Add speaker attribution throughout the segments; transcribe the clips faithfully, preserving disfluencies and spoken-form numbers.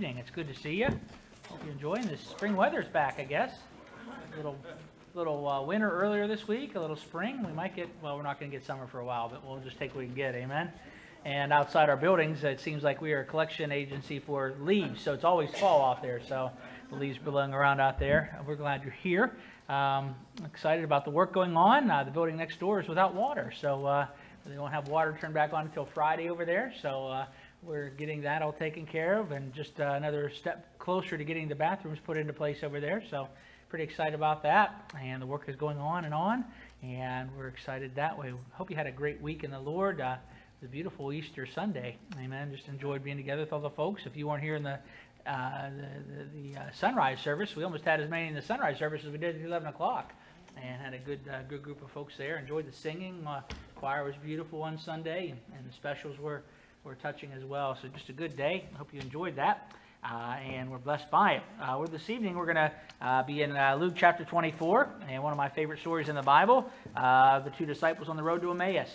Speaker 1: evening. It's good to see you. Hope you're enjoying this. Spring weather's back, I guess. A little, little uh, winter earlier this week, a little spring. We might get, well, we're not going to get summer for a while, but we'll just take what we can get, amen? And outside our buildings, it seems like we are a collection agency for leaves, so it's always fall out there, so the leaves blowing around out there. We're glad you're here. Um, excited about the work going on. Uh, the building next door is without water, so uh, they won't have water turned back on until Friday over there, so uh, we're getting that all taken care of, and just uh, another step closer to getting the bathrooms put into place over there. So pretty excited about that, and the work is going on and on, and we're excited that way. Hope you had a great week in the Lord. Uh, it was a beautiful Easter Sunday, amen. Just enjoyed being together with all the folks. If you weren't here in the uh, the, the, the uh, sunrise service, we almost had as many in the sunrise service as we did at eleven o'clock, and had a good uh, good group of folks there. Enjoyed the singing. Uh, choir was beautiful on Sunday, and, and the specials were We're touching as well. So just a good day. I hope you enjoyed that. Uh, and we're blessed by it. Uh, we're, this evening we're going to uh, be in uh, Luke chapter twenty-four. And one of my favorite stories in the Bible. Uh, the two disciples on the road to Emmaus.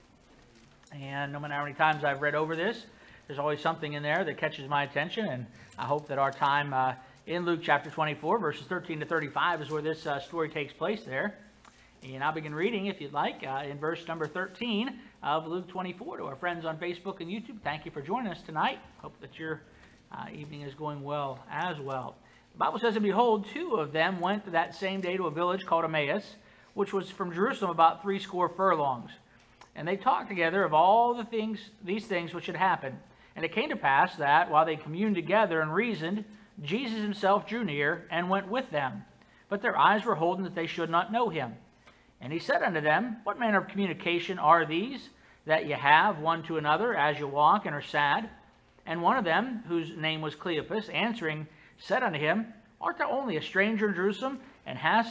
Speaker 1: And no matter how many times I've read over this, there's always something in there that catches my attention. And I hope that our time uh, in Luke chapter twenty-four, verses thirteen to thirty-five, is where this uh, story takes place there. And I'll begin reading, if you'd like, uh, in verse number thirteen of Luke twenty-four. To our friends on Facebook and YouTube, thank you for joining us tonight. Hope that your uh, evening is going well as well. The Bible says, "And behold, two of them went that same day to a village called Emmaus, which was from Jerusalem about threescore furlongs. And they talked together of all the things, these things which had happened. And it came to pass that, while they communed together and reasoned, Jesus himself drew near and went with them. But their eyes were holden that they should not know him. And he said unto them, What manner of communication are these that ye have one to another as ye walk and are sad? And one of them, whose name was Cleopas, answering, said unto him, Art thou only a stranger in Jerusalem, and hast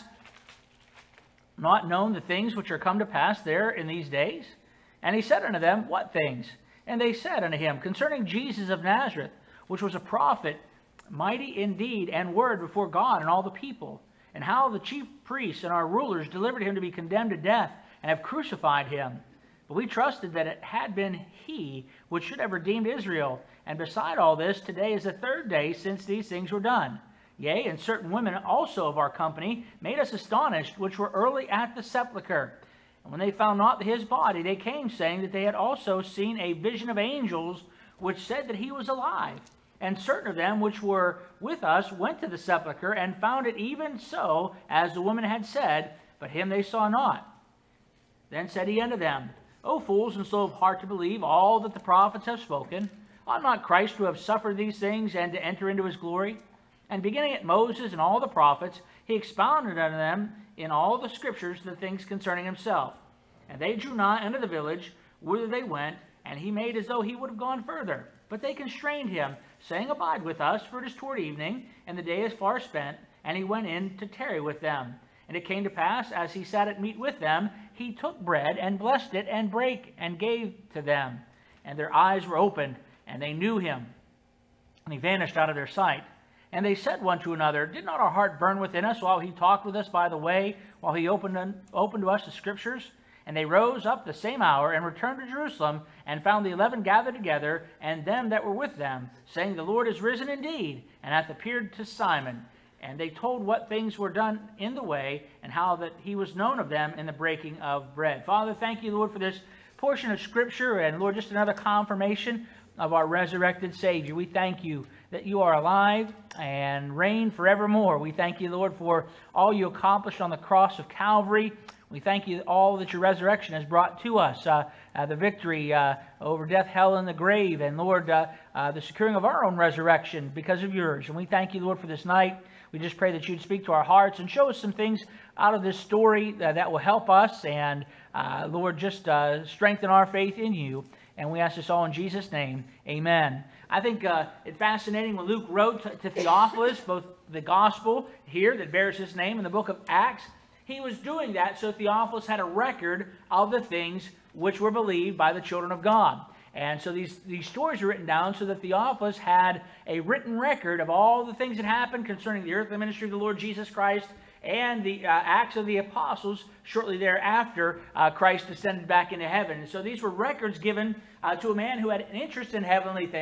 Speaker 1: not known the things which are come to pass there in these days? And he said unto them, What things? And they said unto him, Concerning Jesus of Nazareth, which was a prophet, mighty in deed and word before God and all the people, and how the chief priests and our rulers delivered him to be condemned to death, and have crucified him. But we trusted that it had been he which should have redeemed Israel. And beside all this, today is the third day since these things were done. Yea, and certain women also of our company made us astonished, which were early at the sepulchre. And when they found not his body, they came, saying that they had also seen a vision of angels, which said that he was alive. And certain of them which were with us went to the sepulchre, and found it even so as the woman had said, but him they saw not. Then said he unto them, O fools, and slow of heart to believe all that the prophets have spoken, ought not Christ to have suffered these things, and to enter into his glory? And beginning at Moses and all the prophets, he expounded unto them in all the scriptures the things concerning himself. And they drew nigh unto the village whither they went, and he made as though he would have gone further. But they constrained him, saying, Abide with us, for it is toward evening, and the day is far spent. And he went in to tarry with them. And it came to pass, as he sat at meat with them, he took bread, and blessed it, and brake, and gave to them. And their eyes were opened, and they knew him. And he vanished out of their sight. And they said one to another, Did not our heart burn within us while he talked with us by the way, while he opened, opened to us the scriptures? And they rose up the same hour, and returned to Jerusalem, and found the eleven gathered together, and them that were with them, saying, The Lord is risen indeed, and hath appeared to Simon. And they told what things were done in the way, and how that he was known of them in the breaking of bread. Father, thank you, Lord, for this portion of Scripture, and Lord, just another confirmation of our resurrected Savior. We thank you that you are alive and reign forevermore. We thank you, Lord, for all you accomplished on the cross of Calvary. We thank you all that your resurrection has brought to us, uh, uh, the victory uh, over death, hell, and the grave, and Lord, uh, uh, the securing of our own resurrection because of yours. And we thank you, Lord, for this night. We just pray that you'd speak to our hearts and show us some things out of this story that, that will help us, and uh, Lord, just uh, strengthen our faith in you. And we ask this all in Jesus' name. Amen. I think uh, it's fascinating when Luke wrote to, to Theophilus, both the gospel here that bears his name and the book of Acts. He was doing that so Theophilus had a record of the things which were believed by the children of God. And so these, these stories are written down so that Theophilus had a written record of all the things that happened concerning the earthly ministry of the Lord Jesus Christ and the uh, Acts of the Apostles shortly thereafter uh, Christ descended back into heaven. And so these were records given uh, to a man who had an interest in heavenly things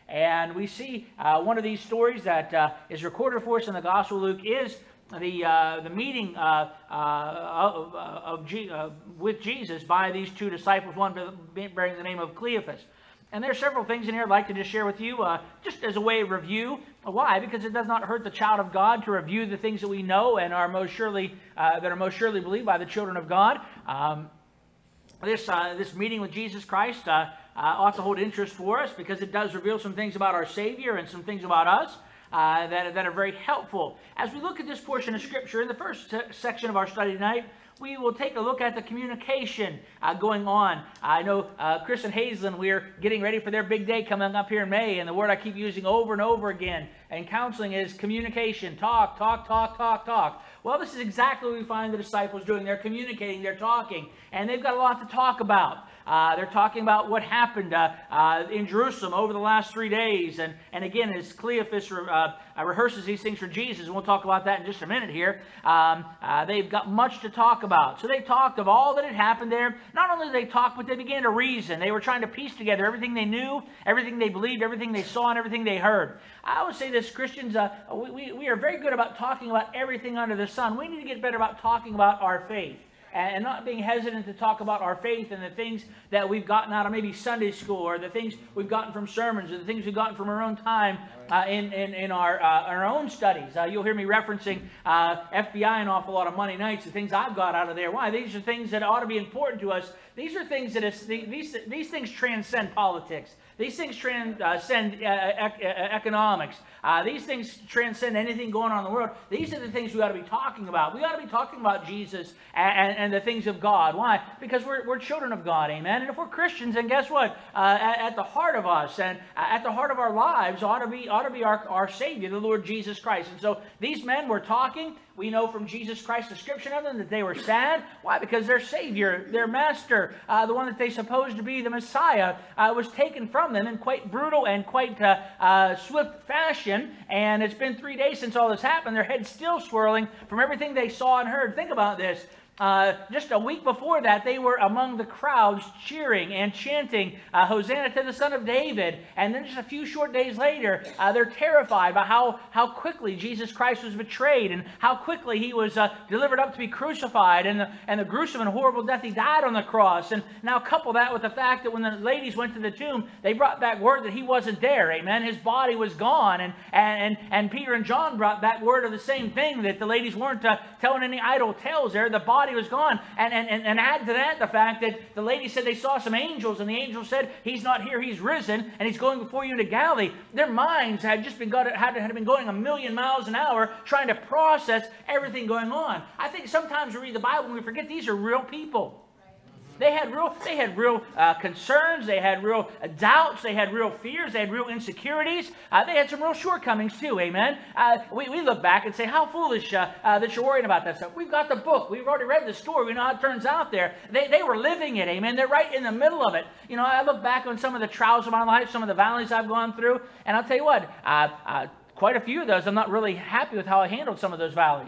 Speaker 1: And we see uh, one of these stories that uh, is recorded for us in the Gospel of Luke is the uh, the meeting uh, uh, of, of G, uh, with Jesus by these two disciples, one bearing the name of Cleophas. And there are several things in here I'd like to just share with you, uh, just as a way of review. Why? Because it does not hurt the child of God to review the things that we know and are most surely uh, that are most surely believed by the children of God. Um, this uh, this meeting with Jesus Christ uh, uh, ought to hold interest for us because it does reveal some things about our Savior and some things about us. Uh, that, that are very helpful. As we look at this portion of Scripture, in the first section of our study tonight, we will take a look at the communication uh, going on. I know uh, Chris and Hazelin, we're getting ready for their big day coming up here in May, and the word I keep using over and over again in counseling is communication. Talk, talk, talk, talk, talk. Well, this is exactly what we find the disciples doing. They're communicating, they're talking, and they've got a lot to talk about. Uh, they're talking about what happened uh, uh, in Jerusalem over the last three days. And, and again, as Cleophas uh, rehearses these things for Jesus, and we'll talk about that in just a minute here, um, uh, they've got much to talk about. So they talked of all that had happened there. Not only did they talk, but they began to reason. They were trying to piece together everything they knew, everything they believed, everything they saw, and everything they heard. I would say this, Christians, uh, we, we, we are very good about talking about everything under the sun. We need to get better about talking about our faith, and not being hesitant to talk about our faith and the things that we've gotten out of maybe Sunday school, or the things we've gotten from sermons, or the things we've gotten from our own time uh, in, in, in our, uh, our own studies. Uh, you'll hear me referencing uh, F B I an awful lot of Monday nights, the things I've got out of there. Why? These are things that ought to be important to us. These are things that is, these, these things transcend politics. These things transcend uh, ec economics. Uh, these things transcend anything going on in the world. These are the things we ought to be talking about. We ought to be talking about Jesus and, and, and the things of God. Why? Because we're, we're children of God, amen? And if we're Christians, then guess what? Uh, at, at the heart of us and at the heart of our lives ought to be, ought to be our, our Savior, the Lord Jesus Christ. And so these men were talking. We know from Jesus Christ's description of them that they were sad. Why? Because their Savior, their Master, uh, the one that they supposed to be the Messiah, uh, was taken from them in quite brutal and quite uh, uh, swift fashion. And it's been three days since all this happened. Their head's still swirling from everything they saw and heard. Think about this. Uh, just a week before that, they were among the crowds cheering and chanting, uh, Hosanna to the Son of David. And then just a few short days later, uh, they're terrified by how, how quickly Jesus Christ was betrayed and how quickly he was uh, delivered up to be crucified, and the, and the gruesome and horrible death he died on the cross. And now couple that with the fact that when the ladies went to the tomb, they brought back word that he wasn't there, amen? His body was gone. And, and, and Peter and John brought back word of the same thing, that the ladies weren't uh, telling any idle tales there. The body was gone. And, and, and add to that the fact that the lady said they saw some angels, and the angel said, he's not here, he's risen, and he's going before you into Galilee. Their minds had just been, got, had, had been going a million miles an hour trying to process everything going on. I think sometimes we read the Bible and we forget these are real people. They had real, they had real uh, concerns. They had real uh, doubts. They had real fears. They had real insecurities. Uh, they had some real shortcomings too, amen? Uh, we, we look back and say, how foolish uh, uh, that you're worrying about that stuff. We've got the book. We've already read the story. We know how it turns out there. They, they were living it, amen? They're right in the middle of it. You know, I look back on some of the trials of my life, some of the valleys I've gone through, and I'll tell you what, uh, uh, quite a few of those, I'm not really happy with how I handled some of those valleys.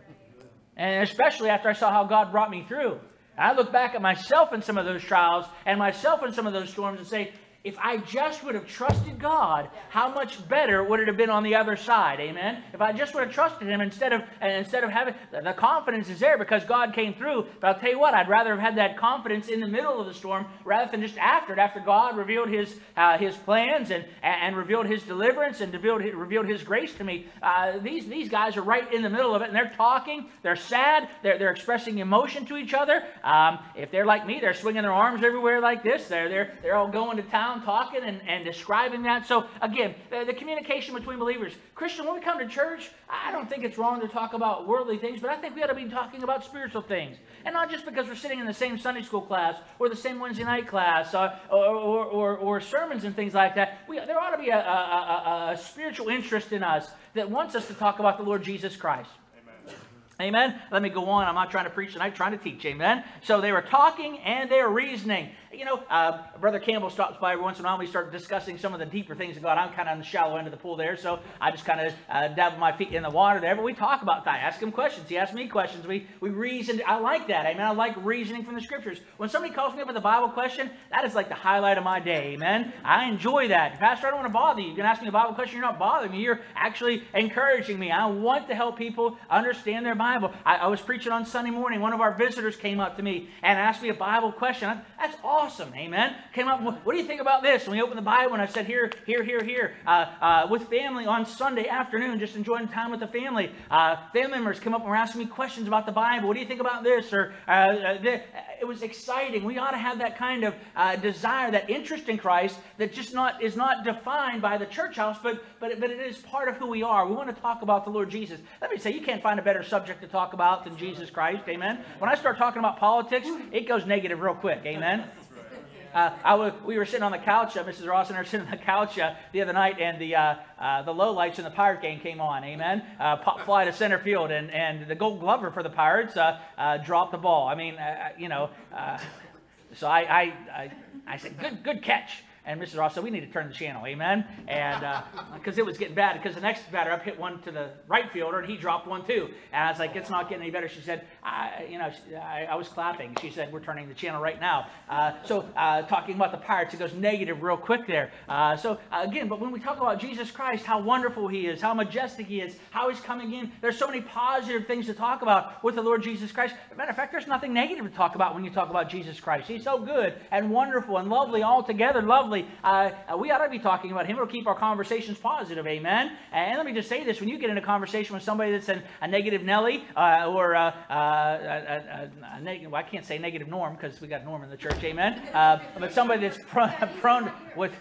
Speaker 1: And especially after I saw how God brought me through. I look back at myself in some of those trials and myself in some of those storms and say, if I just would have trusted God, how much better would it have been on the other side? Amen? If I just would have trusted Him instead of, instead of having, the confidence is there because God came through. But I'll tell you what, I'd rather have had that confidence in the middle of the storm rather than just after it, after God revealed His, uh, his plans and, and revealed His deliverance and revealed, revealed His grace to me. Uh, these, these guys are right in the middle of it, and they're talking, they're sad, they're, they're expressing emotion to each other. Um, if they're like me, they're swinging their arms everywhere like this. They're, they're, they're all going to town talking and, and describing that. So again, the, the communication between believers. Christian, when we come to church, I don't think it's wrong to talk about worldly things, but I think we ought to be talking about spiritual things. And not just because we're sitting in the same Sunday school class or the same Wednesday night class uh, or, or, or, or sermons and things like that. We, there ought to be a, a, a, a spiritual interest in us that wants us to talk about the Lord Jesus Christ. Amen. Let me go on. I'm not trying to preach tonight, I'm trying to teach. Amen. So they were talking and they were reasoning. You know, uh, Brother Campbell stops by every once in a while. We start discussing some of the deeper things of God. I'm kind of on the shallow end of the pool there, so I just kind of uh, dabble my feet in the water there. But we talk about that. I ask him questions. He asks me questions. We we reason. I like that. Amen. I like reasoning from the Scriptures. When somebody calls me up with a Bible question, that is like the highlight of my day. Amen. I enjoy that. Pastor, I don't want to bother you. You can ask me a Bible question. You're not bothering me. You're actually encouraging me. I want to help people understand their Bible. I, I was preaching on Sunday morning. One of our visitors came up to me and asked me a Bible question. I, that's awesome. Amen. Came up, what do you think about this? And we opened the Bible and I said, here, here, here, here. Uh, uh, with family on Sunday afternoon, just enjoying time with the family. Uh, family members come up and were asking me questions about the Bible. What do you think about this? Or uh, uh, this. It was exciting. We ought to have that kind of uh, desire, that interest in Christ that just not is not defined by the church house, but, but, but it is part of who we are. We want to talk about the Lord Jesus. Let me say, you can't find a better subject to talk about than Jesus Christ. Amen. When I start talking about politics, it goes negative real quick. Amen. Uh, I was, we were sitting on the couch, uh, Missus Ross and I were sitting on the couch uh, the other night, and the uh, uh, the lowlights in the Pirate game came on, amen? Uh, pop fly to center field, and, and the Gold Glover for the Pirates uh, uh, dropped the ball. I mean, uh, you know, uh, so I, I, I, I said, good, good catch. And Missus Ross said, we need to turn the channel, amen? And because uh, it was getting bad, because the next batter up hit one to the right fielder, and he dropped one too. And I was like, it's not getting any better. She said, I, you know, I, I was clapping. She said, we're turning the channel right now. Uh, so uh, talking about the Pirates, it goes negative real quick there. Uh, so uh, again, but when we talk about Jesus Christ, how wonderful he is, how majestic he is, how he's coming in, there's so many positive things to talk about with the Lord Jesus Christ. As a matter of fact, there's nothing negative to talk about when you talk about Jesus Christ. He's so good and wonderful and lovely altogether, lovely. Uh, we ought to be talking about him. It'll keep our conversations positive, amen? And let me just say this, when you get in a conversation with somebody that's an, a negative Nelly, uh, or uh, uh, a, a, a, a negative, well, I can't say negative Norm, because we got Norm in the church, amen? Uh, but somebody that's prone, prone with...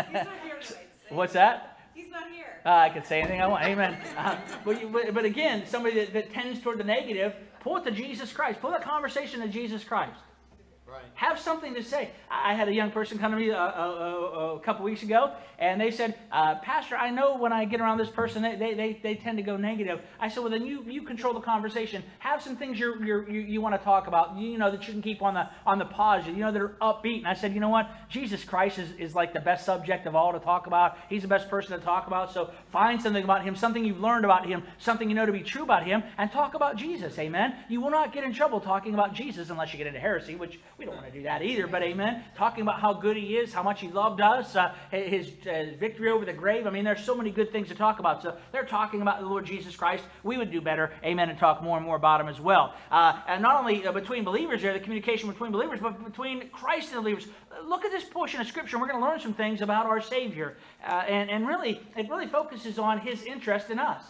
Speaker 1: What's that?
Speaker 2: He's not here.
Speaker 1: Uh, I can say anything I want, amen. Uh, but, you, but, but again, somebody that, that tends toward the negative, pull it to Jesus Christ. Pull that conversation to Jesus Christ. Right. Have something to say. I had a young person come to me a, a, a, a couple weeks ago, and they said, uh, Pastor, I know when I get around this person, they, they, they, they tend to go negative. I said, well, then you, you control the conversation. Have some things you're, you're, you you want to talk about, you know, that you can keep on the on the positive, you know, that are upbeat. And I said, you know what? Jesus Christ is, is like the best subject of all to talk about. He's the best person to talk about. So find something about him, something you've learned about him, something you know to be true about him, and talk about Jesus, amen? You will not get in trouble talking about Jesus unless you get into heresy, which we don't want to do that either, but amen. Talking about how good he is, how much he loved us, uh, his, his victory over the grave. I mean, there's so many good things to talk about. So they're talking about the Lord Jesus Christ. We would do better, amen, and talk more and more about him as well. Uh, and not only uh, between believers there, the communication between believers, but between Christ and the believers. Look at this portion of Scripture. We're going to learn some things about our Savior. Uh, and, and really, it really focuses on his interest in us.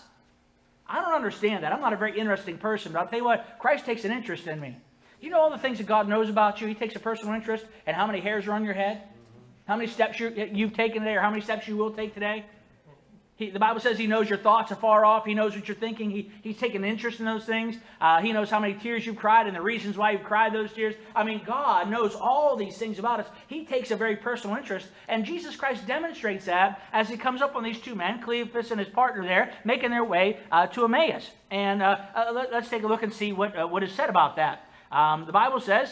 Speaker 1: I don't understand that. I'm not a very interesting person, but I'll tell you what, Christ takes an interest in me. You know all the things that God knows about you? He takes a personal interest in how many hairs are on your head, how many steps you, you've taken today, or how many steps you will take today. He, the Bible says he knows your thoughts are far off. He knows what you're thinking. He, he's taken interest in those things. Uh, he knows how many tears you've cried and the reasons why you've cried those tears. I mean, God knows all these things about us. He takes a very personal interest. And Jesus Christ demonstrates that as he comes up on these two men, Cleopas and his partner there, making their way uh, to Emmaus. And uh, uh, let, let's take a look and see what, uh, what is said about that. Um, the Bible says,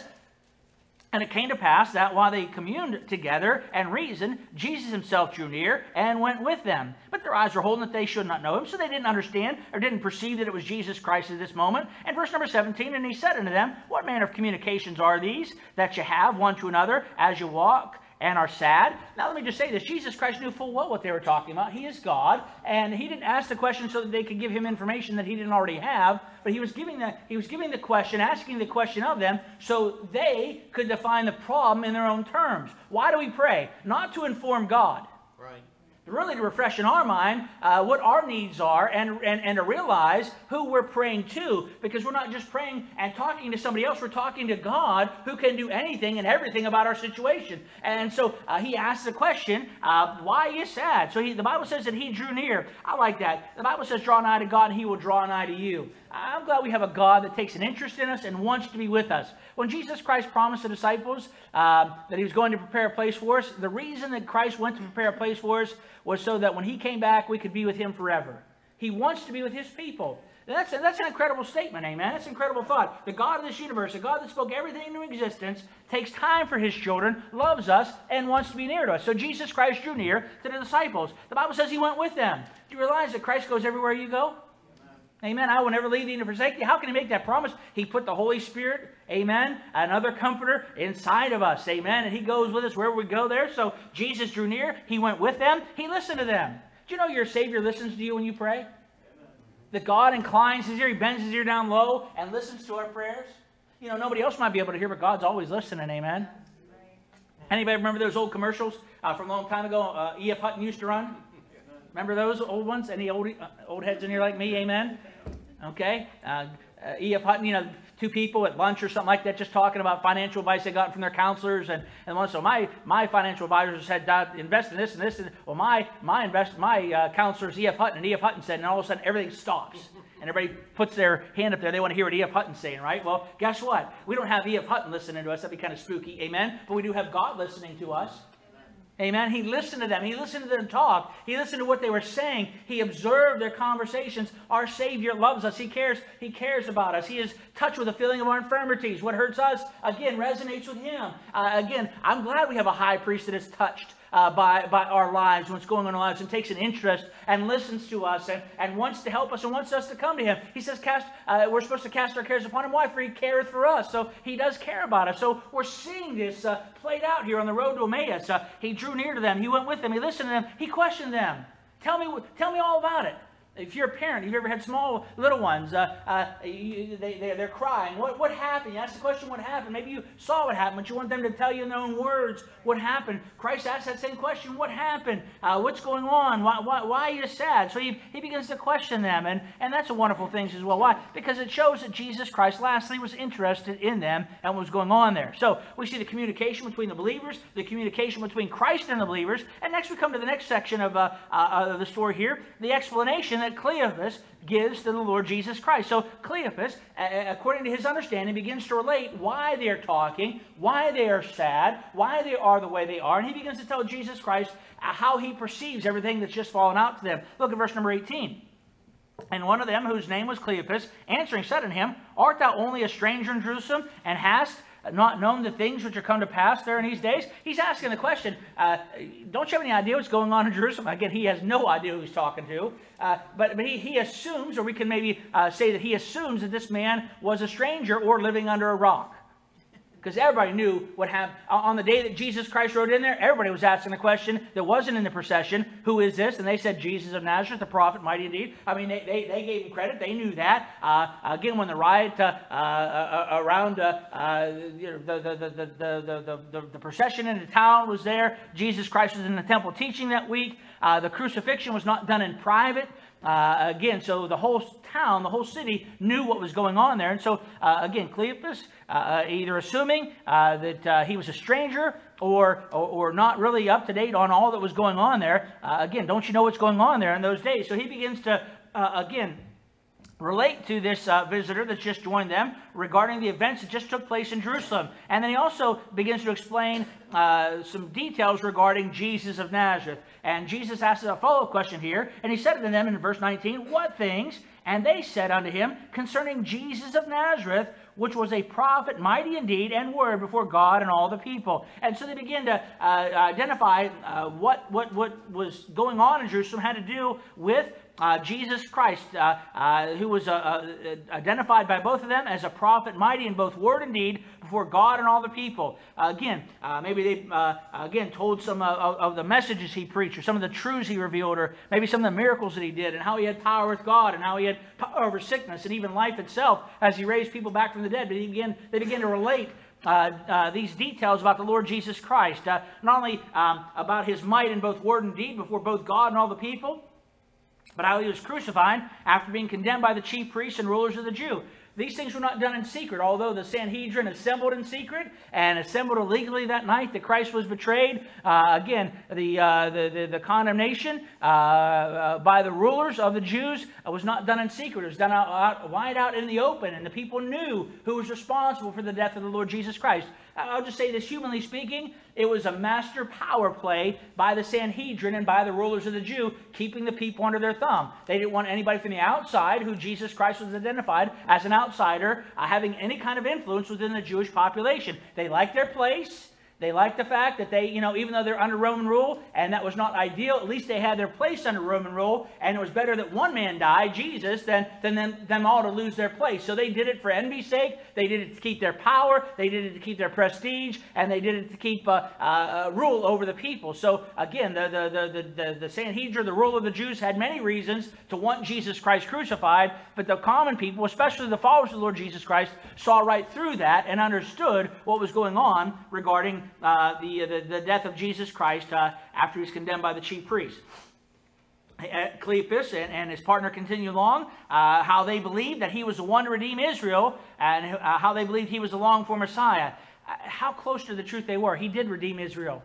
Speaker 1: and it came to pass that while they communed together and reasoned, Jesus himself drew near and went with them. But their eyes were holden that they should not know him, so they didn't understand or didn't perceive that it was Jesus Christ at this moment. And verse number seventeen, and he said unto them, what manner of communications are these that you have one to another as you walk and are sad? Now let me just say this. Jesus Christ knew full well what they were talking about. He is God, and he didn't ask the question so that they could give him information that he didn't already have, but he was giving the, he was giving the question, asking the question of them so they could define the problem in their own terms. Why do we pray? Not to inform God. Right. Really to refresh in our mind uh, what our needs are and, and, and to realize who we're praying to, because we're not just praying and talking to somebody else, we're talking to God who can do anything and everything about our situation. And so uh, he asks the question, uh, why are you sad? So he, the Bible says that he drew near. I like that. The Bible says draw nigh to God and he will draw nigh to you. I'm glad we have a God that takes an interest in us and wants to be with us. When Jesus Christ promised the disciples uh, that he was going to prepare a place for us, the reason that Christ went to prepare a place for us was so that when he came back, we could be with him forever. He wants to be with his people. That's, that's an incredible statement, amen? That's an incredible thought. The God of this universe, the God that spoke everything into existence, takes time for his children, loves us, and wants to be near to us. So Jesus Christ drew near to the disciples. The Bible says he went with them. Do you realize that Christ goes everywhere you go? Amen. I will never leave thee nor forsake thee. How can he make that promise? He put the Holy Spirit, amen, another comforter inside of us, amen, and he goes with us wherever we go there. So Jesus drew near. He went with them. He listened to them. Do you know your Savior listens to you when you pray? Amen. That God inclines his ear, he bends his ear down low and listens to our prayers? You know, nobody else might be able to hear, but God's always listening, amen. Anybody remember those old commercials uh, from a long time ago uh, E F Hutton used to run? Remember those old ones? Any old, uh, old heads in here like me, amen? Okay. Uh, uh, E F Hutton, you know, two people at lunch or something like that just talking about financial advice they got from their counselors. And, and one, so my, my financial advisors said, uh, invest in this and this. And, well, my, my, invest, my uh, counselor is E F Hutton. And E F Hutton said, and all of a sudden everything stops. And everybody puts their hand up there. They want to hear what E F Hutton's saying, right? Well, guess what? We don't have E F Hutton listening to us. That'd be kind of spooky, amen? But we do have God listening to us. Amen. He listened to them. He listened to them talk. He listened to what they were saying. He observed their conversations. Our Savior loves us. He cares. He cares about us. He is touched with the feeling of our infirmities. What hurts us, again, resonates with him. Uh, again, I'm glad we have a high priest that is touched uh, by, by our lives, what's going on in our lives, and takes an interest and listens to us and, and wants to help us and wants us to come to him. He says cast. Uh, we're supposed to cast our cares upon him. Why? For he careth for us. So he does care about us. So we're seeing this uh, played out here on the road to Emmaus. Uh, he drew near to them. He went with them. He listened to them. He questioned them. Tell me, tell me all about it. If you're a parent, you've ever had small little ones, uh, uh, you, they, they, they're crying. What, what happened? You ask the question, what happened? Maybe you saw what happened, but you want them to tell you in their own words what happened. Christ asked that same question, what happened? Uh, what's going on? Why, why, why are you sad? So he, he begins to question them, and, and that's a wonderful thing as well. Why? Because it shows that Jesus Christ, lastly, was interested in them and what was going on there. So we see the communication between the believers, the communication between Christ and the believers, and next we come to the next section of, uh, uh, of the story here, the explanation that Cleophas gives to the Lord Jesus Christ. So Cleophas, according to his understanding, begins to relate why they are talking, why they are sad, why they are the way they are, and he begins to tell Jesus Christ how he perceives everything that's just fallen out to them. Look at verse number eighteen. And one of them, whose name was Cleophas, answering said unto him, Art thou only a stranger in Jerusalem, and hast not known the things which are come to pass there in these days? He's asking the question, uh, don't you have any idea what's going on in Jerusalem? Again, he has no idea who he's talking to. Uh, but but he, he assumes, or we can maybe uh, say that he assumes that this man was a stranger or living under a rock. Because everybody knew what happened. On the day that Jesus Christ rode in there, everybody was asking the question that wasn't in the procession, who is this? And they said, Jesus of Nazareth, the prophet, mighty indeed. I mean, they, they, they gave him credit. They knew that. Uh, again, when the riot uh, uh, around uh, uh, the, the, the, the, the, the, the procession into town was there, Jesus Christ was in the temple teaching that week. Uh, the crucifixion was not done in private. Uh, again, so the whole town, the whole city knew what was going on there. And so, uh, again, Cleophas, uh, either assuming uh, that uh, he was a stranger or, or or not really up to date on all that was going on there. Uh, again, don't you know what's going on there in those days? So he begins to, uh, again, relate to this uh, visitor that's just joined them regarding the events that just took place in Jerusalem. And then he also begins to explain uh, some details regarding Jesus of Nazareth. And Jesus asks a follow-up question here. And he said to them in verse nineteen, What things? And they said unto him, Concerning Jesus of Nazareth, which was a prophet, mighty in deed and word before God and all the people. And so they begin to uh, identify uh, what, what, what was going on in Jerusalem had to do with Uh, Jesus Christ, uh, uh, who was uh, uh, identified by both of them as a prophet, mighty in both word and deed before God and all the people. Uh, again, uh, maybe they uh, again told some uh, of the messages he preached, or some of the truths he revealed, or maybe some of the miracles that he did, and how he had power with God, and how he had power over sickness and even life itself as he raised people back from the dead. But he began, they began to relate Uh, uh, these details about the Lord Jesus Christ, uh, not only um, about his might in both word and deed before both God and all the people, but how he was crucified after being condemned by the chief priests and rulers of the Jew. These things were not done in secret, although the Sanhedrin assembled in secret and assembled illegally that night that Christ was betrayed. Uh, again, the, uh, the, the, the condemnation uh, uh, by the rulers of the Jews uh, was not done in secret. It was done out, out, wide out in the open, and the people knew who was responsible for the death of the Lord Jesus Christ. I'll just say this, humanly speaking, it was a master power play by the Sanhedrin and by the rulers of the Jew, keeping the people under their thumb. They didn't want anybody from the outside, who Jesus Christ was identified as an outsider, uh, having any kind of influence within the Jewish population. They liked their place. They liked the fact that they, you know, even though they're under Roman rule, and that was not ideal, at least they had their place under Roman rule, and it was better that one man died, Jesus, than, than them, them all to lose their place. So they did it for envy's sake, they did it to keep their power, they did it to keep their prestige, and they did it to keep uh, uh, rule over the people. So again, the, the, the, the, the Sanhedrin, the rule of the Jews, had many reasons to want Jesus Christ crucified, but the common people, especially the followers of the Lord Jesus Christ, saw right through that and understood what was going on regarding Uh, the, the, the death of Jesus Christ uh, after he was condemned by the chief priests. Cleopas and, and his partner continue along, uh, how they believed that he was the one to redeem Israel, and uh, how they believed he was the longed-for Messiah. Uh, how close to the truth they were. He did redeem Israel.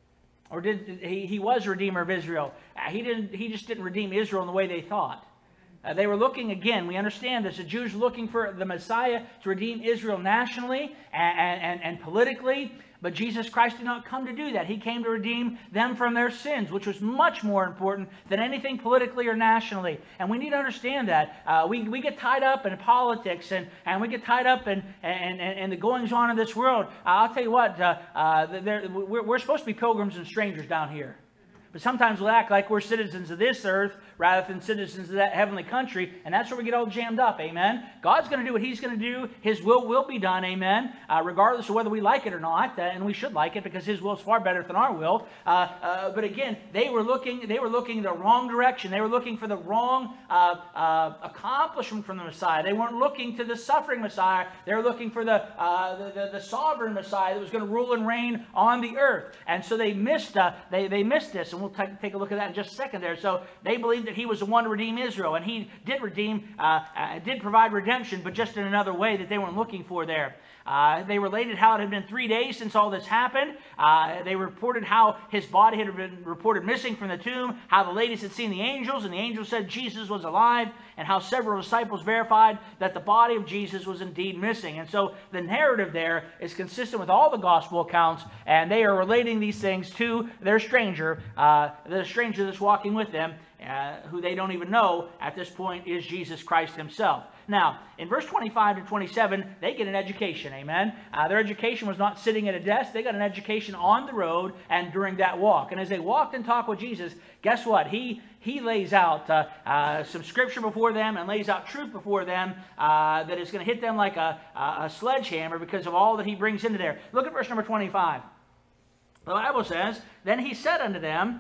Speaker 1: Or did he, he was a redeemer of Israel. Uh, he, didn't, he just didn't redeem Israel in the way they thought. Uh, they were looking, again, we understand this, the Jews were looking for the Messiah to redeem Israel nationally and, and, and politically, but Jesus Christ did not come to do that. He came to redeem them from their sins, which was much more important than anything politically or nationally. And we need to understand that. Uh, we, we get tied up in politics, and, and we get tied up in, in, in, in the goings-on of this world. Uh, I'll tell you what, uh, uh, we're, we're supposed to be pilgrims and strangers down here. But sometimes we'll act like we're citizens of this earth rather than citizens of that heavenly country, and that's where we get all jammed up, amen? God's going to do what he's going to do. His will will be done, amen, uh, regardless of whether we like it or not, uh, and we should like it because his will is far better than our will. Uh, uh, but again, they were looking they were looking the wrong direction. They were looking for the wrong uh, uh, accomplishment from the Messiah. They weren't looking to the suffering Messiah. They were looking for the, uh, the, the, the sovereign Messiah that was going to rule and reign on the earth. And so they missed, uh, they, they missed this, and we'll take a look at that in just a second there. So they believed that he was the one to redeem Israel, and he did redeem, uh, uh, did provide redemption, but just in another way that they weren't looking for there. Uh, they related how it had been three days since all this happened. Uh, they reported how his body had been reported missing from the tomb, how the ladies had seen the angels, and the angels said Jesus was alive, and how several disciples verified that the body of Jesus was indeed missing. And so the narrative there is consistent with all the gospel accounts, and they are relating these things to their stranger, uh, the stranger that's walking with them, uh, who they don't even know at this point is Jesus Christ himself. Now, in verse twenty-five to twenty-seven, they get an education, amen? Uh, their education was not sitting at a desk. They got an education on the road and during that walk. And as they walked and talked with Jesus, guess what? He he lays out uh, uh, some scripture before them and lays out truth before them uh, that is going to hit them like a, a sledgehammer because of all that he brings into there. Look at verse number twenty-five. The Bible says, "Then he said unto them,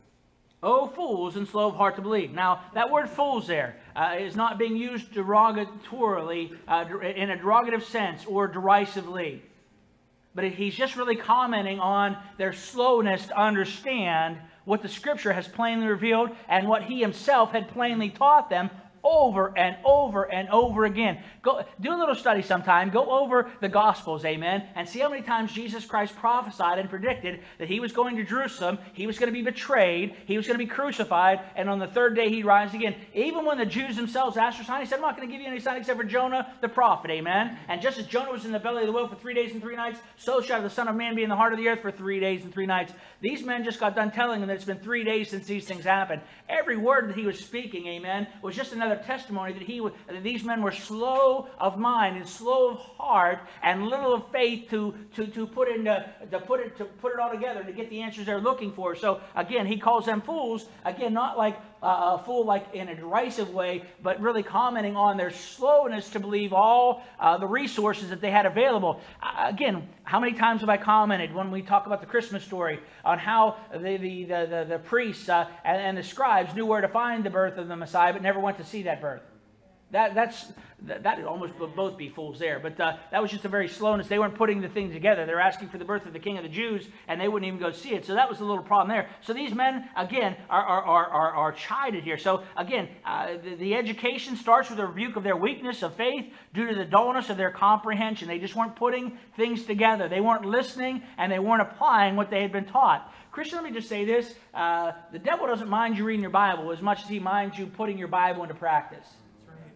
Speaker 1: O fools and slow of heart to believe." Now, that word fools there uh, is not being used derogatorily, uh, in a derogative sense or derisively. But he's just really commenting on their slowness to understand what the Scripture has plainly revealed and what he himself had plainly taught them over and over and over again. Go do a little study sometime. Go over the Gospels, amen, and see how many times Jesus Christ prophesied and predicted that he was going to Jerusalem, he was going to be betrayed, he was going to be crucified, and on the third day he'd rise again. Even when the Jews themselves asked for a sign, he said, "I'm not going to give you any sign except for Jonah the prophet," amen. And just as Jonah was in the belly of the whale for three days and three nights, so shall the Son of Man be in the heart of the earth for three days and three nights. These men just got done telling them that it's been three days since these things happened. Every word that he was speaking, amen, was just another testimony that he that these men were slow of mind and slow of heart and little of faith to to to put into to put it to put it all together to get the answers they're looking for. So again, he calls them fools. Again, not like uh, a fool like in a derisive way, but really commenting on their slowness to believe all uh, the resources that they had available. Uh, again, how many times have I commented when we talk about the Christmas story on how the the the, the, the priests uh, and, and the scribes knew where to find the birth of the Messiah, but never went to see that birth? That that's that, that would almost both be fools there, but uh, that was just a very slowness. They weren't putting the thing together. They're asking for the birth of the King of the Jews, and they wouldn't even go see it. So that was a little problem there. So these men again are are are are, are chided here. So again, uh, the, the education starts with a rebuke of their weakness of faith due to the dullness of their comprehension. They just weren't putting things together. They weren't listening, and they weren't applying what they had been taught. Christian, let me just say this: uh, the devil doesn't mind you reading your Bible as much as he minds you putting your Bible into practice.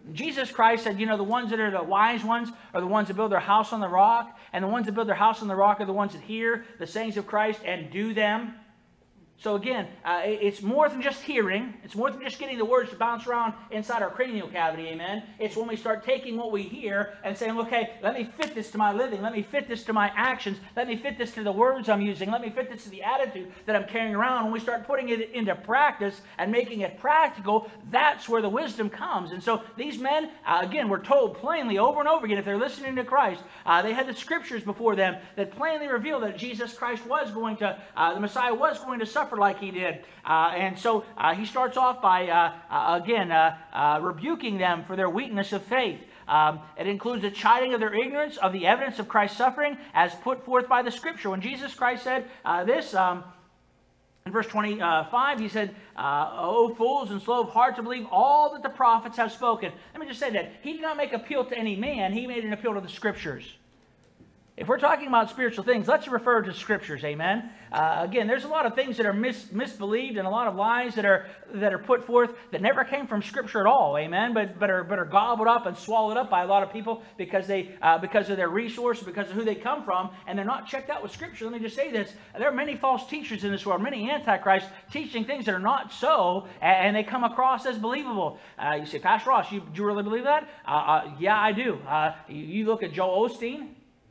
Speaker 1: Jesus Christ said, you know, the ones that are the wise ones are the ones that build their house on the rock, and the ones that build their house on the rock are the ones that hear the sayings of Christ and do them. So again, uh, it's more than just hearing. It's more than just getting the words to bounce around inside our cranial cavity, amen? It's when we start taking what we hear and saying, okay, let me fit this to my living. Let me fit this to my actions. Let me fit this to the words I'm using. Let me fit this to the attitude that I'm carrying around. When we start putting it into practice and making it practical, that's where the wisdom comes. And so these men, uh, again, were told plainly over and over again, if they're listening to Christ, uh, they had the scriptures before them that plainly reveal that Jesus Christ was going to, uh, the Messiah was going to suffer like he did. Uh, and so uh, he starts off by, uh, uh, again, uh, uh, rebuking them for their weakness of faith. Um, it includes a chiding of their ignorance of the evidence of Christ's suffering as put forth by the Scripture. When Jesus Christ said uh, this, um, in verse twenty-five, he said, uh, O fools and slow of heart to believe all that the prophets have spoken. Let me just say that. He did not make appeal to any man. He made an appeal to the Scriptures. If we're talking about spiritual things, let's refer to Scriptures, amen? Uh, again, there's a lot of things that are mis misbelieved and a lot of lies that are that are put forth that never came from Scripture at all, amen? But but are, but are gobbled up and swallowed up by a lot of people because they uh, because of their resource, because of who they come from, and they're not checked out with Scripture. Let me just say this. There are many false teachers in this world, many antichrists teaching things that are not so, and they come across as believable. Uh, you say, Pastor Ross, you, do you really believe that? Uh, uh, yeah, I do. Uh, you, you look at Joel Osteen.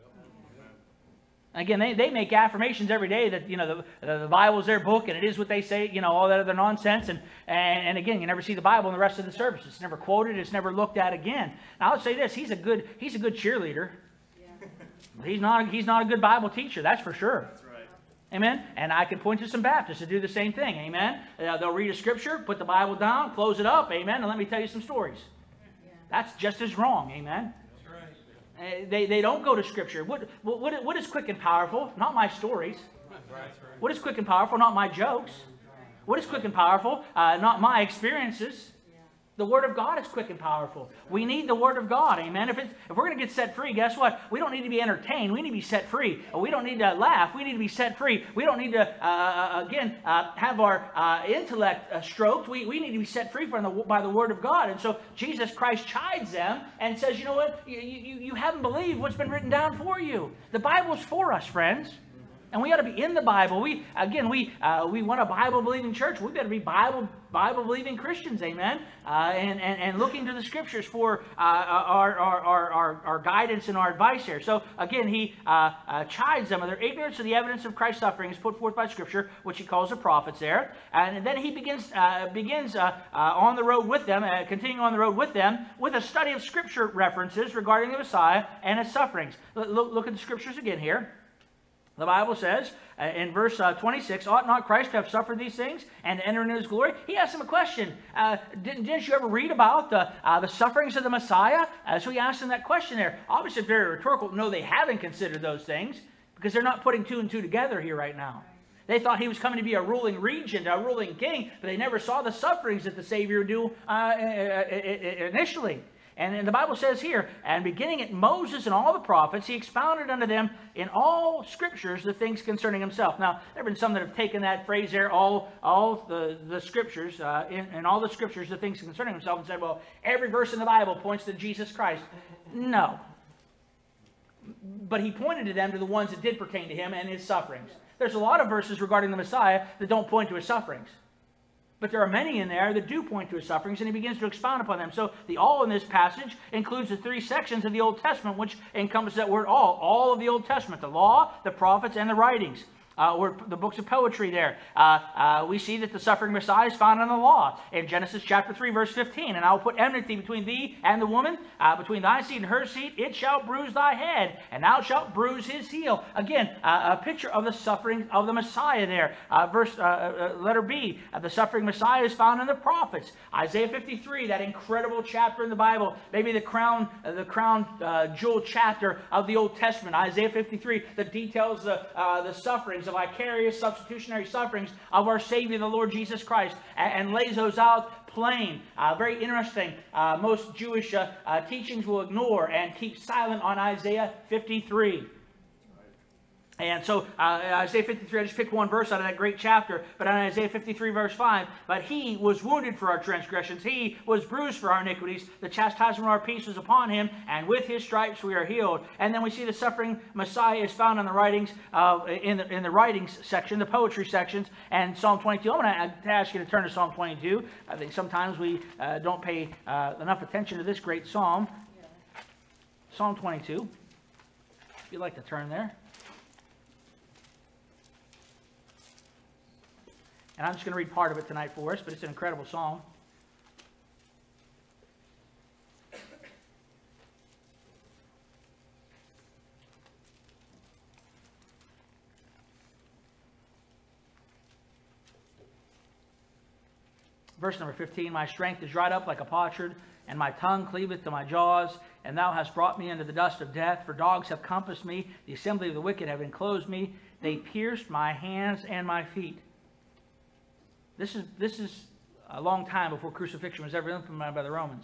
Speaker 1: Again, they, they make affirmations every day that, you know, the, the Bible's their book and it is what they say, you know, all that other nonsense. And, and, and again, you never see the Bible in the rest of the service. It's never quoted. It's never looked at again. Now, I'll say this. He's a good, he's a good cheerleader. Yeah. He's not, he's not a good Bible teacher. That's for sure. That's right. Amen? And I can point to some Baptists that do the same thing. Amen? Uh, they'll read a scripture, put the Bible down, close it up. Amen? And let me tell you some stories. Yeah. That's just as wrong. Amen? They, they don't go to Scripture. What, what, what is quick and powerful? Not my stories. What is quick and powerful? Not my jokes. What is quick and powerful? Uh, not my experiences. The Word of God is quick and powerful. We need the Word of God, amen? If, it's, if we're going to get set free, guess what? We don't need to be entertained. We need to be set free. We don't need to laugh. We need to be set free. We don't need to, uh, again, uh, have our uh, intellect uh, stroked. We, we need to be set free from the, by the Word of God. And so Jesus Christ chides them and says, you know what? You, you, you haven't believed what's been written down for you. The Bible's for us, friends. And we ought to be in the Bible. We again, we uh, we want a Bible-believing church. We've got to be Bible Bible-believing Christians, amen. Uh, and, and and looking to the Scriptures for uh, our, our our our our guidance and our advice here. So again, he uh, uh, chides them of their ignorance of the evidence of Christ's suffering is put forth by Scripture, which he calls the prophets there. And then he begins uh, begins uh, uh, on the road with them, uh, continuing on the road with them, with a study of Scripture references regarding the Messiah and his sufferings. Look, look at the Scriptures again here. The Bible says uh, in verse uh, twenty-six, ought not Christ to have suffered these things and to enter into his glory? He asked him a question. Uh, didn't, didn't you ever read about the, uh, the sufferings of the Messiah? Uh, so he asked him that question there. Obviously, it's very rhetorical. No, they haven't considered those things because they're not putting two and two together here right now. They thought he was coming to be a ruling regent, a ruling king, but they never saw the sufferings that the Savior would do uh, initially. And, and the Bible says here, and beginning at Moses and all the prophets, he expounded unto them in all Scriptures the things concerning himself. Now, there have been some that have taken that phrase there, all, all the, the Scriptures, uh, in, in all the Scriptures the things concerning himself, and said, well, every verse in the Bible points to Jesus Christ. No. But he pointed to them to the ones that did pertain to him and his sufferings. There's a lot of verses regarding the Messiah that don't point to his sufferings. But there are many in there that do point to his sufferings, and he begins to expound upon them. So the all in this passage includes the three sections of the Old Testament, which encompasses that word all. All of the Old Testament, the law, the prophets, and the writings. Uh, or the books of poetry there. Uh, uh, we see that the suffering Messiah is found in the law. In Genesis chapter three, verse fifteen, and I will put enmity between thee and the woman, uh, between thy seed and her seed. It shall bruise thy head, and thou shalt bruise his heel. Again, uh, a picture of the suffering of the Messiah there. Uh, verse uh, uh, letter B, uh, the suffering Messiah is found in the prophets. Isaiah fifty-three, that incredible chapter in the Bible, maybe the crown, uh, the crown uh, jewel chapter of the Old Testament. Isaiah fifty-three, that details the uh, the sufferings, the vicarious substitutionary sufferings of our Savior, the Lord Jesus Christ, and, and lays those out plain. Uh, very interesting. Uh, most Jewish uh, uh, teachings will ignore and keep silent on Isaiah fifty-three. And so uh, Isaiah fifty-three, I just picked one verse out of that great chapter, but on Isaiah fifty-three verse five, but he was wounded for our transgressions, he was bruised for our iniquities, the chastisement of our peace was upon him, and with his stripes we are healed. And then we see the suffering Messiah is found in the writings, uh, in, the, in the writings section, the poetry sections, and Psalm twenty-two. I'm going to ask you to turn to Psalm twenty-two. I think sometimes we uh, don't pay uh, enough attention to this great psalm. Psalm twenty-two, if you'd like to turn there. And I'm just going to read part of it tonight for us, but it's an incredible psalm. Verse number fifteen, my strength is dried up like a potsherd, and my tongue cleaveth to my jaws. And thou hast brought me into the dust of death, for dogs have compassed me, the assembly of the wicked have enclosed me. They pierced my hands and my feet. This is, this is a long time before crucifixion was ever implemented by the Romans.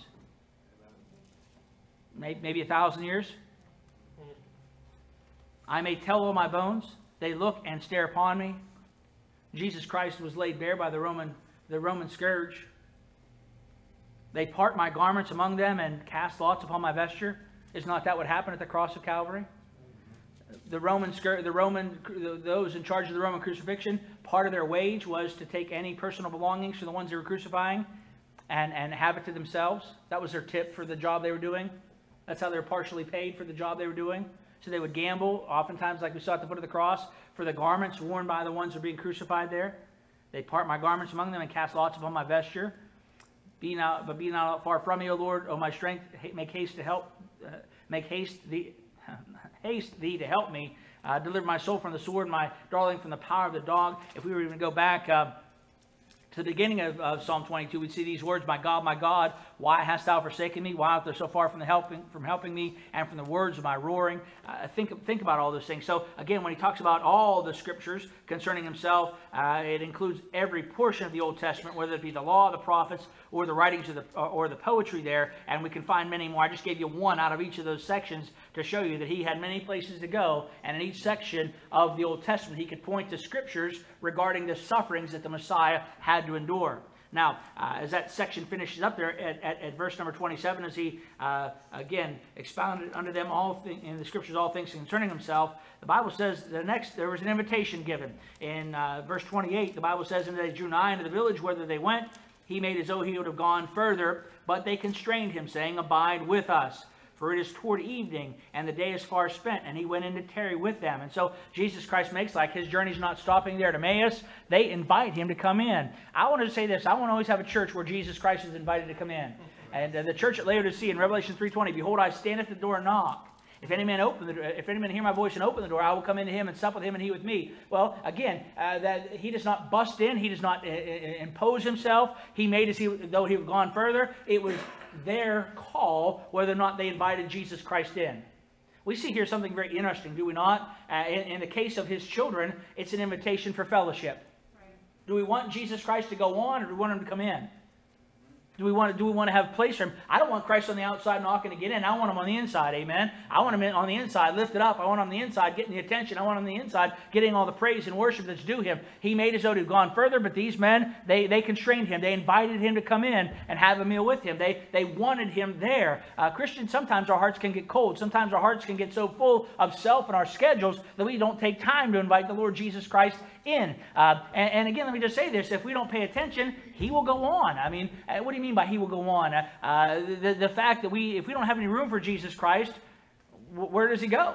Speaker 1: Maybe, maybe a thousand years. I may tell all my bones. They look and stare upon me. Jesus Christ was laid bare by the Roman, the Roman scourge. They part my garments among them and cast lots upon my vesture. Is not that what happened at the cross of Calvary? The Roman, the Roman, those in charge of the Roman crucifixion, part of their wage was to take any personal belongings from the ones they were crucifying and, and have it to themselves. That was their tip for the job they were doing. That's how they were partially paid for the job they were doing. So they would gamble, oftentimes like we saw at the foot of the cross, for the garments worn by the ones who were being crucified there. They'd part my garments among them and cast lots upon my vesture. Be not, but be not far from me, O Lord, O my strength, make haste to help, uh, make haste thee, haste thee to help me. Uh, deliver my soul from the sword, my darling from the power of the dog. If we were even to go back uh, to the beginning of, of Psalm twenty-two, we'd see these words, my God, my God, why hast thou forsaken me? Why art thou so far from the helping from helping me and from the words of my roaring? Uh, think, think about all those things. So again, when he talks about all the scriptures concerning himself, uh, it includes every portion of the Old Testament, whether it be the law, the prophets, or the writings of the or the poetry there, and we can find many more. I just gave you one out of each of those sections to show you that he had many places to go, and in each section of the Old Testament he could point to scriptures regarding the sufferings that the Messiah had to endure. Now, uh, as that section finishes up there at, at, at verse number twenty-seven, as he uh, again expounded unto them all th in the scriptures all things concerning himself, the Bible says the next there was an invitation given in uh, verse twenty-eight. The Bible says, and they drew nigh unto the village whither they went. He made as though he would have gone further, but they constrained him, saying, abide with us, for it is toward evening, and the day is far spent. And he went in to tarry with them. And so Jesus Christ makes like his journey's not stopping there to Emmaus. They invite him to come in. I want to say this. I want to always have a church where Jesus Christ is invited to come in. And uh, the church at Laodicea in Revelation three twenty, behold, I stand at the door and knock. If any man open the door, if any man hear my voice and open the door, I will come into him and sup with him and he with me. Well, again, uh, that he does not bust in. He does not uh, impose himself. He made as he, though he had gone further. It was their call whether or not they invited Jesus Christ in. We see here something very interesting, do we not? Uh, in, in the case of his children, it's an invitation for fellowship. Right. Do we want Jesus Christ to go on, or do we want him to come in? Do we want to, do we want to have a place for him? I don't want Christ on the outside knocking to get in. I want him on the inside, amen? I want him on the inside lifted up. I want him on the inside getting the attention. I want him on the inside getting all the praise and worship that's due him. He made as though to have gone further, but these men, they, they constrained him. They invited him to come in and have a meal with him. They, they wanted him there. Uh, Christians, sometimes our hearts can get cold. Sometimes our hearts can get so full of self and our schedules that we don't take time to invite the Lord Jesus Christ in. Uh, and, and again, let me just say this. If we don't pay attention, he will go on. I mean, what do you mean by he will go on? Uh, uh, the, the fact that we, if we don't have any room for Jesus Christ, where does he go?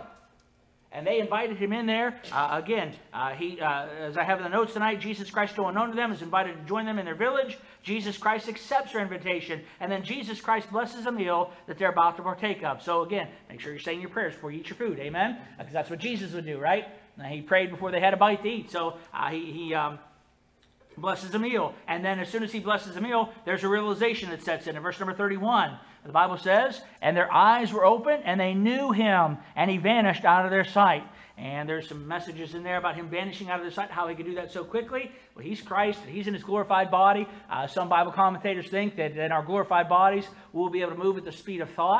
Speaker 1: And they invited him in there. Uh, again, uh, he, uh, as I have in the notes tonight, Jesus Christ, still unknown to them, is invited to join them in their village. Jesus Christ accepts their invitation. And then Jesus Christ blesses a meal that they're about to partake of. So again, make sure you're saying your prayers before you eat your food. Amen? Because that's what Jesus would do, right? Now, he prayed before they had a bite to eat. So uh, he... he um, blesses a meal. And then as soon as he blesses a meal, there's a realization that sets in. In verse number thirty-one, the Bible says, and their eyes were open, and they knew him, and he vanished out of their sight. And there's some messages in there about him vanishing out of their sight, how he could do that so quickly. Well, he's Christ. He's in his glorified body. Uh, some Bible commentators think that in our glorified bodies, we'll be able to move at the speed of thought.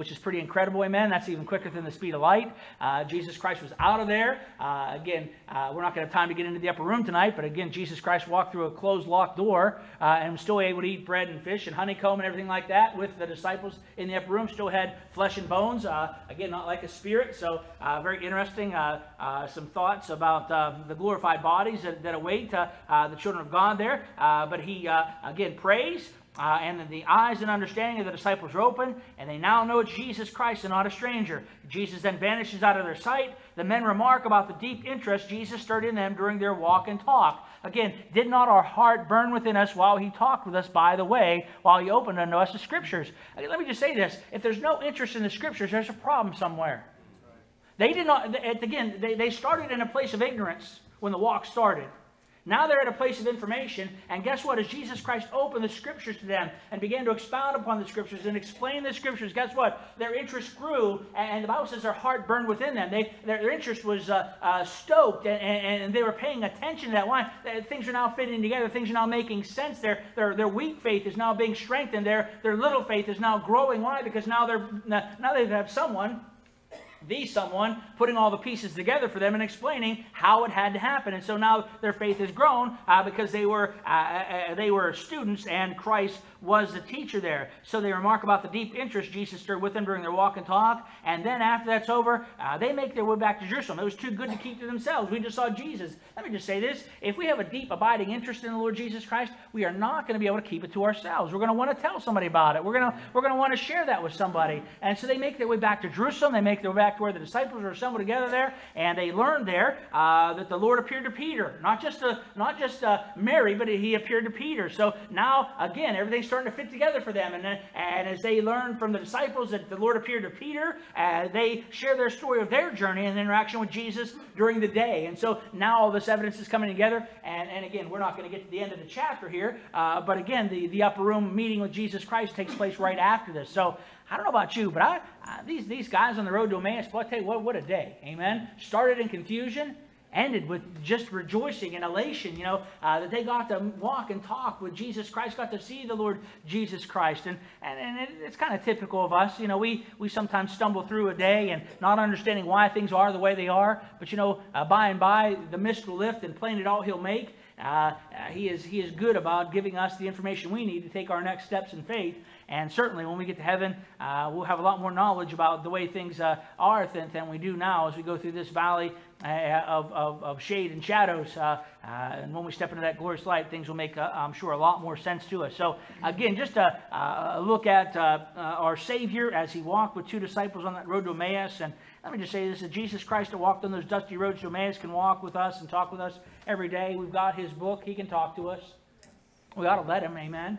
Speaker 1: which is pretty incredible, amen. That's even quicker than the speed of light. Uh, Jesus Christ was out of there. Uh, again, uh, we're not going to have time to get into the upper room tonight, but again, Jesus Christ walked through a closed, locked door uh, and was still able to eat bread and fish and honeycomb and everything like that with the disciples in the upper room. Still had flesh and bones, uh, again, not like a spirit. So uh, very interesting. Uh, uh, some thoughts about uh, the glorified bodies that, that await uh, uh, the children of God there. Uh, but he, uh, again, prays. Uh, and the eyes and understanding of the disciples are open, and they now know it's Jesus Christ and not a stranger. Jesus then vanishes out of their sight. The men remark about the deep interest Jesus stirred in them during their walk and talk. Again, did not our heart burn within us while he talked with us by the way, while he opened unto us the Scriptures? Again, let me just say this. If there's no interest in the Scriptures, there's a problem somewhere. They did not, again, they, they started in a place of ignorance when the walk started. Now they're at a place of information, and guess what? As Jesus Christ opened the Scriptures to them and began to expound upon the Scriptures and explain the Scriptures, guess what? Their interest grew, and the Bible says their heart burned within them. They, their, their interest was uh, uh, stoked, and, and, and they were paying attention to that. Why? Things are now fitting together. Things are now making sense. Their, their, their weak faith is now being strengthened. Their, their little faith is now growing. Why? Because now, they're, now they have someone... the someone putting all the pieces together for them and explaining how it had to happen. And so now their faith has grown uh, because they were uh, uh, they were students and Christ was the teacher there. So they remark about the deep interest Jesus stirred with them during their walk and talk. And then after that's over, uh, they make their way back to Jerusalem. It was too good to keep to themselves. We just saw Jesus. Let me just say this. If we have a deep abiding interest in the Lord Jesus Christ, we are not going to be able to keep it to ourselves. We're going to want to tell somebody about it. We're going to, we're going to want to share that with somebody. And so they make their way back to Jerusalem. They make their way back to where the disciples were assembled together there. And they learned there uh, that the Lord appeared to Peter. Not just, to, not just uh, Mary, but he appeared to Peter. So now, again, everything's starting to fit together for them. And, then, and as they learn from the disciples that the Lord appeared to Peter, uh, they share their story of their journey and interaction with Jesus during the day. And so now all this evidence is coming together. And, and again, we're not going to get to the end of the chapter here. Uh, but again, the, the upper room meeting with Jesus Christ takes place right after this. So I don't know about you, but I, I, these, these guys on the road to Emmaus, well, I tell you what, what a day. Amen. Started in confusion, ended with just rejoicing and elation, you know, uh, that they got to walk and talk with Jesus Christ, got to see the Lord Jesus Christ. And, and, and it, it's kind of typical of us. You know, we, we sometimes stumble through a day and not understanding why things are the way they are. But, you know, uh, by and by, the mist will lift and plain it all he'll make. Uh, uh, he is he is good about giving us the information we need to take our next steps in faith. And certainly when we get to heaven, uh, we'll have a lot more knowledge about the way things uh, are than, than we do now as we go through this valley uh, of, of, of shade and shadows. Uh, uh, and when we step into that glorious light, things will make, uh, I'm sure, a lot more sense to us. So again, just a, a look at uh, uh, our Savior as he walked with two disciples on that road to Emmaus. And let me just say this, that Jesus Christ that walked on those dusty roads to Emmaus can walk with us and talk with us every day. We've got his book. He can talk to us. We ought to let him, amen.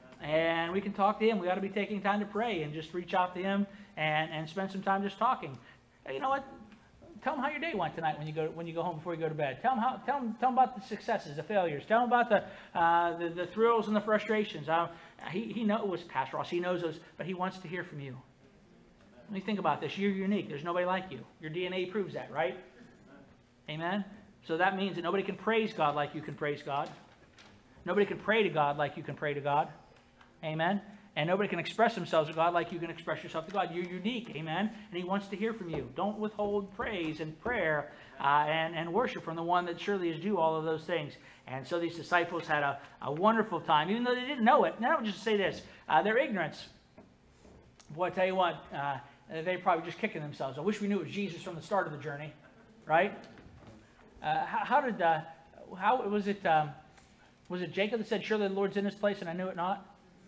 Speaker 1: And we can talk to him. We ought to be taking time to pray and just reach out to him and, and spend some time just talking. Hey, you know what? Tell him how your day went tonight when you go when you go home before you go to bed. Tell him how. Tell him. Tell him about the successes, the failures. Tell him about the uh, the, the thrills and the frustrations. Uh, he he knows, Pastor Ross. He knows those, but he wants to hear from you. When you think about this, you're unique. There's nobody like you. Your D N A proves that, right? Amen. So that means that nobody can praise God like you can praise God. Nobody can pray to God like you can pray to God. Amen. And nobody can express themselves to God like you can express yourself to God. You're unique. Amen. And he wants to hear from you. Don't withhold praise and prayer uh, and, and worship from the one that surely is due all of those things. And so these disciples had a, a wonderful time, even though they didn't know it. Now, I would just say this. Uh, their ignorance. Boy, I tell you what, uh, they're probably just kicking themselves. I wish we knew it was Jesus from the start of the journey. Right? Uh, how, how did, uh, how was it, um, was it Jacob that said, surely the Lord's in this place and I knew it not?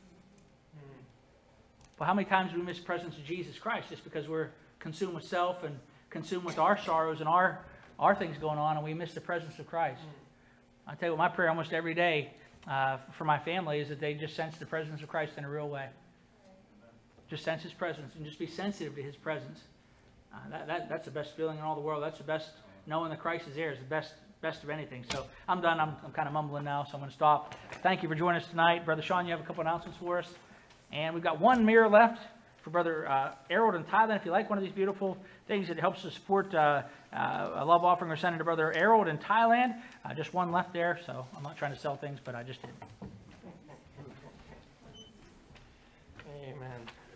Speaker 1: Well, how many times do we miss the presence of Jesus Christ just because we're consumed with self and consumed with our sorrows and our, our things going on, and we miss the presence of Christ? I tell you what, my prayer almost every day uh, for my family is that they just sense the presence of Christ in a real way. Just sense his presence and just be sensitive to his presence. Uh, that, that, that's the best feeling in all the world. That's the best, knowing that Christ is there is the best best of anything. So I'm done. I'm, I'm kind of mumbling now, so I'm going to stop. Thank you for joining us tonight. Brother Sean, you have a couple announcements for us. And we've got one mirror left for Brother uh, Errol in Thailand. If you like one of these beautiful things that helps to support uh, uh, a love offering, we're sending to Brother Errol in Thailand. Uh, just one left there, so I'm not trying to sell things, but I just did.
Speaker 2: Amen. All right.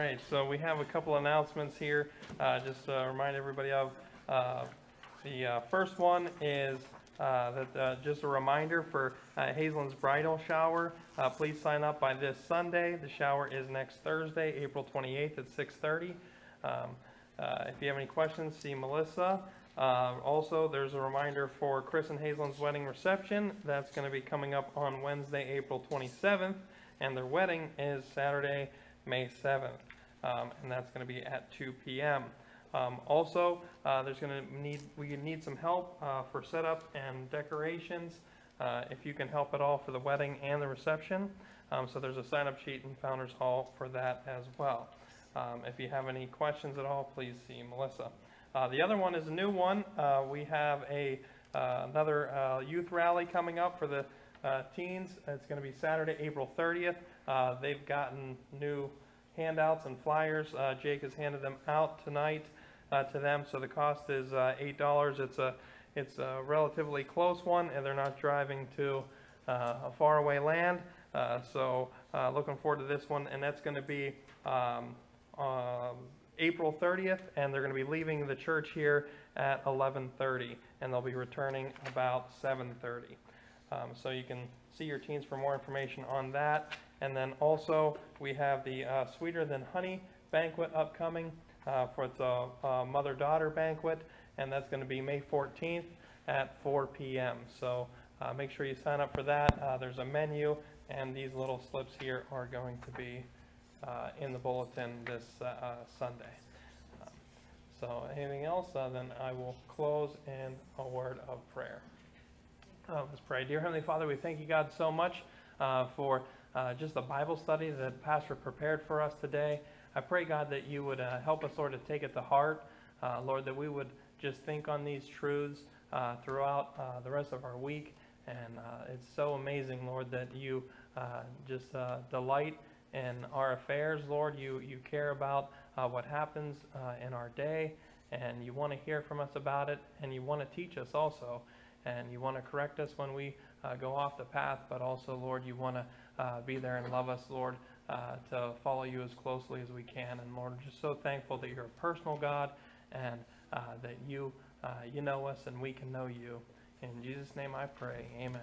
Speaker 2: right, so we have a couple announcements here. Uh, just uh, remind everybody of uh, the uh, first one is uh, that uh, just a reminder for uh, Hazelden's bridal shower. Uh, please sign up by this Sunday. The shower is next Thursday, April twenty-eighth at six thirty. Um, uh, if you have any questions, see Melissa. Uh, also, there's a reminder for Chris and Hazelden's wedding reception. That's going to be coming up on Wednesday, April twenty-seventh, and their wedding is Saturday, May seventh, um, and that's going to be at two p m Um, also, uh, there's going to need we need some help uh, for setup and decorations. Uh, if you can help at all for the wedding and the reception, um, so there's a sign-up sheet in Founders Hall for that as well. Um, if you have any questions at all, please see Melissa. Uh, the other one is a new one. Uh, we have a uh, another uh, youth rally coming up for the uh, teens. It's going to be Saturday, April thirtieth. Uh, they've gotten new handouts and flyers. Uh, Jake has handed them out tonight uh, to them. So the cost is uh, eight dollars. It's a it's a relatively close one, and they're not driving to uh, a faraway land. Uh, so uh, looking forward to this one, and that's going to be um, um, April thirtieth, and they're going to be leaving the church here at eleven thirty, and they'll be returning about seven thirty. Um, so you can see your teens for more information on that. And then also we have the uh, Sweeter Than Honey banquet upcoming uh, for it's a, a mother-daughter banquet, and that's going to be May fourteenth at four p m So uh, make sure you sign up for that. Uh, there's a menu, and these little slips here are going to be uh, in the bulletin this uh, uh, Sunday. Um, so anything else, uh, then I will close in a word of prayer. Uh, let's pray. Dear Heavenly Father, we thank you, God, so much uh, for uh, just the Bible study that Pastor prepared for us today. I pray, God, that you would uh, help us, Lord, to take it to heart. Uh, Lord, that we would just think on these truths uh, throughout uh, the rest of our week. And uh, it's so amazing, Lord, that you uh, just uh, delight in our affairs, Lord. You, you care about uh, what happens uh, in our day, and you want to hear from us about it, and you want to teach us also. And you want to correct us when we uh, go off the path, but also, Lord, you want to uh, be there and love us, Lord, uh, to follow you as closely as we can. And Lord, I'm just so thankful that you're a personal God, and uh, that you uh, you know us and we can know you. In Jesus' name I pray, amen.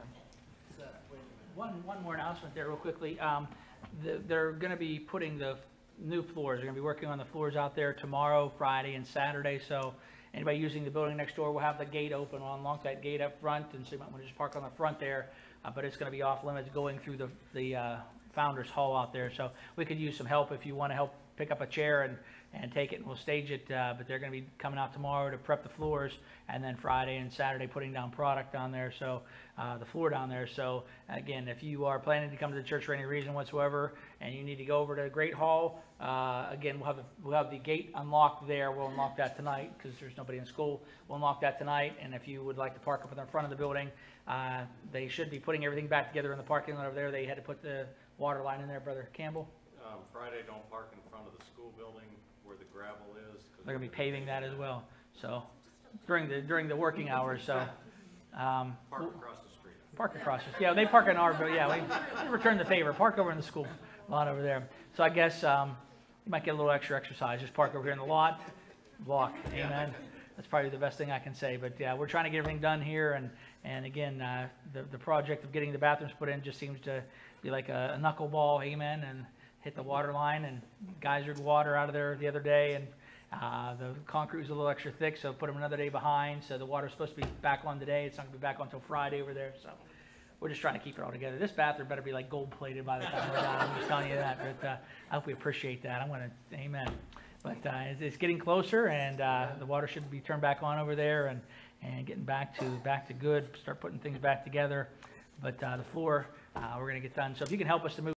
Speaker 1: One, one more announcement there real quickly. Um, the, they're going to be putting the new floors. They're going to be working on the floors out there tomorrow, Friday, and Saturday. So anybody using the building next door will have the gate open. We'll unlock that gate up front, and so you might want to just park on the front there. Uh, but it's going to be off limits going through the, the uh, Founders Hall out there. So we could use some help if you want to help pick up a chair and, and take it, and we'll stage it. Uh, but they're going to be coming out tomorrow to prep the floors, and then Friday and Saturday putting down product down there, so uh, the floor down there. So again, if you are planning to come to the church for any reason whatsoever, and you need to go over to the Great Hall, uh, again, we'll have, the, we'll have the gate unlocked there. We'll unlock that tonight because there's nobody in school. We'll unlock that tonight, and if you would like to park up in the front of the building, uh, they should be putting everything back together in the parking lot over there. They had to put the water line in there, Brother Campbell.
Speaker 3: Um, Friday, don't park in front of the school building where the gravel is.
Speaker 1: They're going to be paving that as well. So during the during the working hours. So um,
Speaker 3: Park across the street.
Speaker 1: Park across the street. Yeah, they park in our. Yeah, we, we return the favor. Park over in the school lot over there. So I guess um, you might get a little extra exercise. Just park over here in the lot. Walk. Amen. That's probably the best thing I can say. But yeah, we're trying to get everything done here, and and again, uh, the the project of getting the bathrooms put in just seems to be like a, a knuckleball. Amen. And hit the water line and geysered water out of there the other day, and uh, the concrete was a little extra thick, so put them another day behind. So the water's supposed to be back on today. It's not going to be back on until Friday over there. So we're just trying to keep it all together. This bathroom better be like gold plated by the time we're done. I'm just telling you that. But uh, I hope we appreciate that. I'm going to, amen. But uh, it's, it's getting closer, and uh, the water should be turned back on over there, and and getting back to back to good. Start putting things back together. But uh, the floor, uh, we're going to get done. So if you can help us to move.